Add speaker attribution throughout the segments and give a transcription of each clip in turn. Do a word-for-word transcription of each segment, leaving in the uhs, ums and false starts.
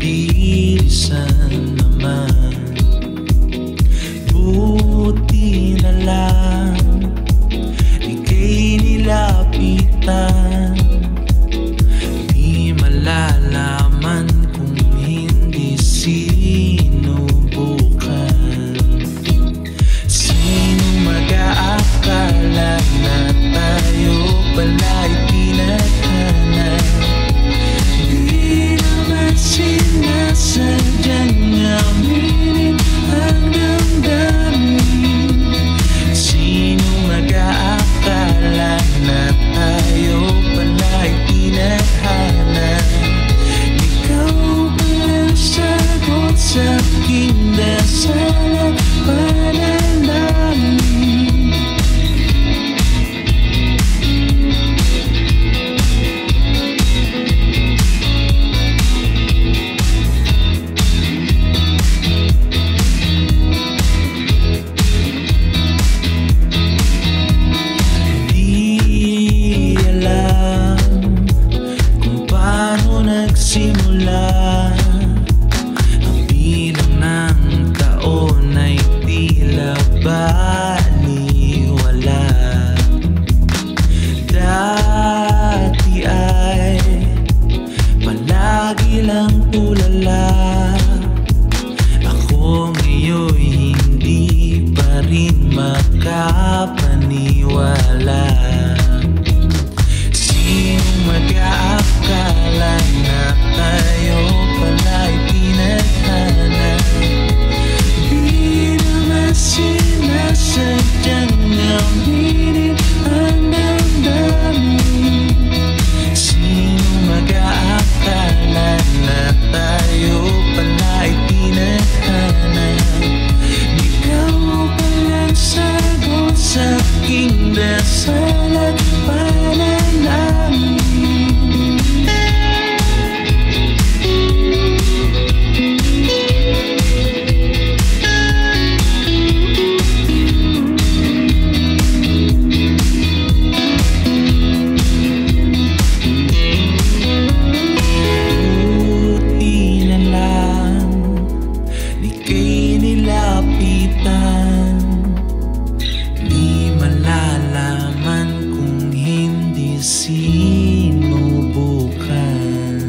Speaker 1: bilisan naman. Buti na lang ika'y nilapitan. Di malalaman kung hindi sinubukan. Sino mag-aakala na tayo pala'y tinadhana? Di naman sinasadyang aminin ang damdamin. Sino mag-aakala na tayo pala'y tinadhana? Ikaw palang sagot sa aking dasal at panalangin. Simula ang bilang ng taon ay tila baliwala. Dati ay palagi lang tulala. Ako ngayon hindi pa rin makapaniwala. Sino mag-aakala na tayo pala'y tinadhana? Di naman sinasadyang aminin ang damdamin. Sino mag-aakala na tayo pala'y tinadhana? Ikaw palang sagot sa aking dasal at panalangin. Di malalaman kung hindi sinubukan.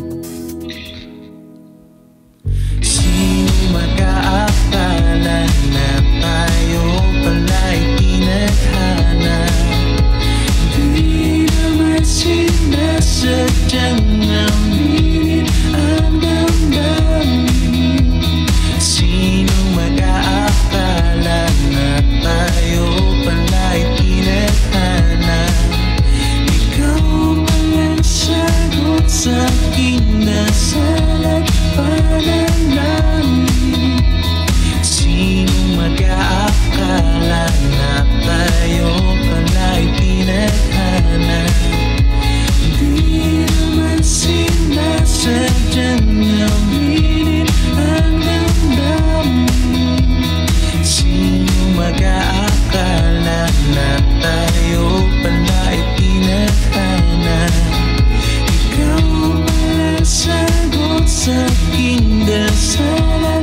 Speaker 1: Sino mag-aakala na tayo pala'y tinadhana? Di naman sinasadyang aminin ang damdamin. Sino mag-aakala na tayo pala'y tinadhana? Ikaw palang sagot sa aking dasal at panalangin. Sino mag-aakala na tayo pala'y tinadhana? Di naman sinasadyang aminin ang damdamin. Sino mag-aakala na tayo pala'y tinadhana? Ikaw palang sagot sa aking dasal.